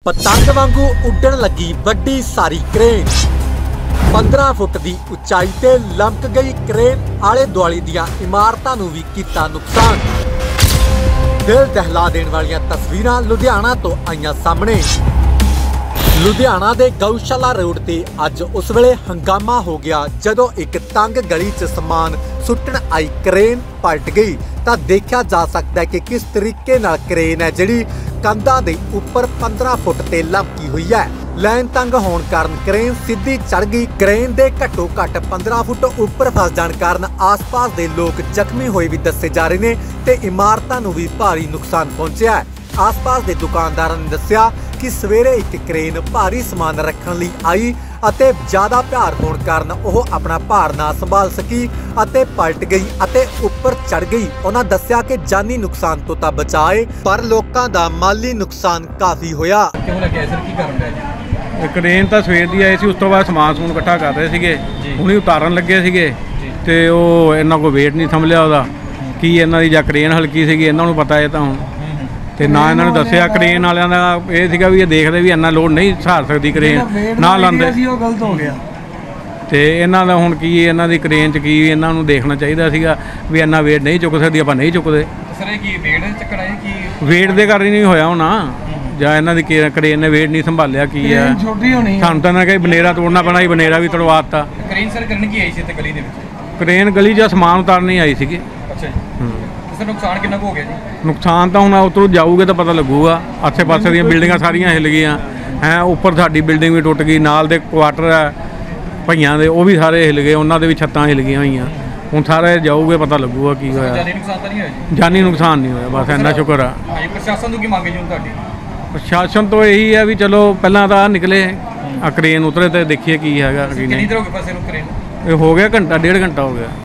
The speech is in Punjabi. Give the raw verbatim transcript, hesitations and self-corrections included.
पतंग वांगू उड्डण लगी वड्डी सारी क्रेन पंद्रह फुट की उचाई ते लमक गई क्रेन आले दुआले दियां इमारतां नूं भी कीता नुकसान। दिल दहला देण वालियां तस्वीरां लुधियाना तो आईयां सामने। लुधियाना दे गौशाला रोड ते अज उस वेले हंगामा हो गया जदों एक तंग गली च समान सुट्टण आई क्रेन पलट गई। तां देखा जा सकता है कि किस तरीके नाल क्रेन है जिहड़ी कंधा दे उपर पंद्रह फुट ते लमकी हुई है। लाइन तंग होने कारण क्रेन सीधी चढ़ गई। क्रेन दे घट्टो घट्ट पंद्रह फुट उपर फस जाने कारण आस-पास दे लोग जख्मी होए भी दस्से जा रहे ने ते इमारतां नूं भी भारी नुकसान पहुंचिया है। आस-पास दे दुकानदारां ने दस्सिया कि सवेरे एक क्रेन भारी समान रखण लई आई अते ज्यादा भार होने कारण ओह अपना भार ना संभाल सकी अते पलट गई अते उपर चढ़ गई। उन्हां दस्सिया कि जानी नुकसान तो तां बचाए पर लोकां दा माली नुकसान काफी होया। क्यों लग्या सर की कारण है? क्रेन ਤਾਂ ਸਵੇਰ ਦੀ ਆਈ ਸੀ, ਉਸ ਤੋਂ ਬਾਅਦ ਸਮਾਨ ਸਮੂਨ ਇਕੱਠਾ ਕਰ ਰਹੇ ਸੀਗੇ, ਹੁਣੀ ਉਤਾਰਨ ਲੱਗੇ ਸੀਗੇ ਤੇ ਉਹ ਇਹਨਾਂ ਕੋਲ ਵੇਟ ਨਹੀਂ ਸੰਭਲਿਆ ਉਹਦਾ ਕੀ ਇਹਨਾਂ ਦੀ ਜਾਂ ਕ੍ਰੇਨ ਹਲਕੀ ਸੀਗੀ, ਇਹਨਾਂ ਨੂੰ ਪਤਾ ਹੈ ਤਾਂ ਹੁਣ ਤੇ ਨਾ ਇਹਨਾਂ ਨੂੰ ਦੱਸਿਆ ਕ੍ਰੇਨ ਵਾਲਿਆਂ ਦਾ ਇਹ ਸੀਗਾ ਵੀ ਇਹ ਦੇਖਦੇ ਵੀ ਇੰਨਾ ਲੋਡ ਨਹੀਂ ਸਹਾਰ ਸਕਦੀ ਕ੍ਰੇਨ ਨਾ ਲਾਉਂਦੇ ਸੀ, ਉਹ ਗਲਤ ਹੋ ਗਿਆ ਤੇ ਇਹਨਾਂ ਦਾ ਹੁਣ ਕੀ ਇਹਨਾਂ ਦੀ ਕ੍ਰੇਨ 'ਚ ਕੀ ਇਹਨਾਂ ਨੂੰ ਦੇਖਣਾ ਚਾਹੀਦਾ ਸੀਗਾ ਵੀ ਇੰਨਾ ਵੇਟ ਨਹੀਂ ਚੁੱਕ ਸਕਦੀ, ਆਪਾਂ ਨਹੀਂ ਚੁੱਕਦੇ। ਸਰ ਇਹ ਕੀ ਵੇਟ ਚੱਕਰ ਹੈ ਕਿ ਵੇਟ ਦੇ ਕਾਰਨ ਨਹੀਂ ਹੋਇਆ ਹੋਣਾ ਜਾਂ ਇਹਨਾਂ ਦੀ ਕ੍ਰੇਨ ਨੇ ਵੇਟ ਨਹੀਂ ਸੰਭਾਲਿਆ ਕੀ ਹੈ, ਛੋਟੀ ਹੋਣੀ ਸਾਨੂੰ ਤਾਂ ਨਾ ਕਿ ਬਨੇਰਾ ਤੋੜਨਾ ਪੈਣਾ ਸੀ, ਬਨੇਰਾ ਵੀ ਤੜਵਾਤਾ। ਕ੍ਰੇਨ ਸਰ ਕਰਨ ਕੀ ਆਈ ਸੀ ਤੇ ਗਲੀ ਦੇ ਵਿੱਚ? ਕ੍ਰੇਨ ਗਲੀ 'ਚ ਸਮਾਨ ਉਤਾਰਨ ਹੀ ਆਈ ਸੀਗੀ। ਅੱਛਾ ਜੀ, ਸਰ ਨੁਕਸਾਨ ਕਿੰਨਾ ਕੁ ਹੋ ਗਿਆ ਜੀ? ਨੁਕਸਾਨ ਤਾਂ ਹੁਣ ਉੱਧਰੋਂ ਜਾਊਗੇ ਤਾਂ ਪਤਾ ਲੱਗੂਗਾ। ਆਸੇ ਪਾਸੇ ਦੀਆਂ ਬਿਲਡਿੰਗਾਂ ਸਾਰੀਆਂ ਹਿੱਲ ਗਈਆਂ ਹੈ, ਉੱਪਰ ਸਾਡੀ ਬਿਲਡਿੰਗ ਵੀ ਟੁੱਟ ਗਈ, ਨਾਲ ਦੇ ਕੁਆਟਰ ਹੈ ਭਈਆਂ ਦੇ ਉਹ ਵੀ ਸਾਰੇ ਹਿੱਲ ਗਏ, ਉਹਨਾਂ ਦੇ ਵੀ ਛੱਤਾਂ ਹਿੱਲ ਗਈਆਂ ਹੋਈਆਂ। ਹੁਣ ਸਾਰੇ ਜਾਊਗੇ ਪਤਾ ਲੱਗੂਗਾ ਕੀ ਹੋਇਆ। ਜਾਨੀ ਨੁਕਸਾਨ ਤਾਂ ਨਹੀਂ ਹੋਇਆ ਜੀ? ਜਾਨੀ ਨੁਕਸਾਨ ਨਹੀਂ ਹੋਇਆ, ਬਸ ਇੰਨਾ ਸ਼ੁਕਰ ਆ। ਹਾਂਜੀ, ਪ੍ਰਸ਼ਾਸਨ ਤੋਂ ਕੀ ਮੰਗ ਹੈ ਜੀ ਹੁਣ ਤੁਹਾਡੀ? ਪ੍ਰਸ਼ਾਸਨ ਤੋਂ ਇਹੀ ਹੈ ਵੀ ਚਲੋ ਪਹਿਲਾਂ ਤਾਂ ਨਿਕਲੇ ਆ ਕ੍ਰੇਨ ਉਤਰੇ ਤੇ ਦੇਖੀਏ ਕੀ ਹੈਗਾ ਕੀ ਕਿੰਨੀ ਨਹੀਂ। ਦੇਰ ਹੋ ਗਈ ਫਸੇ ਨੂੰ ਕ੍ਰੇਨ? ਇਹ ਹੋ ਗਿਆ ਘੰਟਾ ਡੇਢ ਘੰਟਾ ਹੋ ਗਿਆ।